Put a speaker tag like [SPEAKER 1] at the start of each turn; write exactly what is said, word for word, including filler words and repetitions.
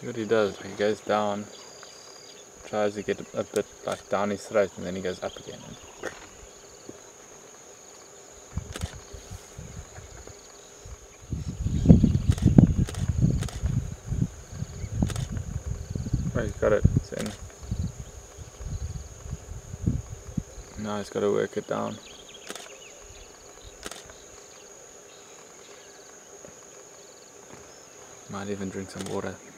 [SPEAKER 1] See what he does, he goes down, tries to get a bit like down his throat, and then he goes up again. Oh, he's got it, it's in. Now he's got to work it down. Might even drink some water.